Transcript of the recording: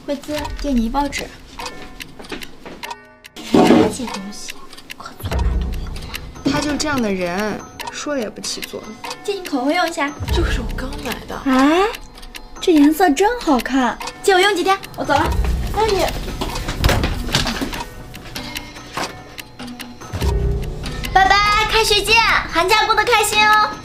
惠子，借你一包纸。这东西可从来都没有花。 他就这样的人，说了也不起作用。 借你口红用一下。 这个是我刚买的。 哎，这颜色真好看，借我用几天，我走了。 那你。 拜拜，开学见！寒假过得开心哦。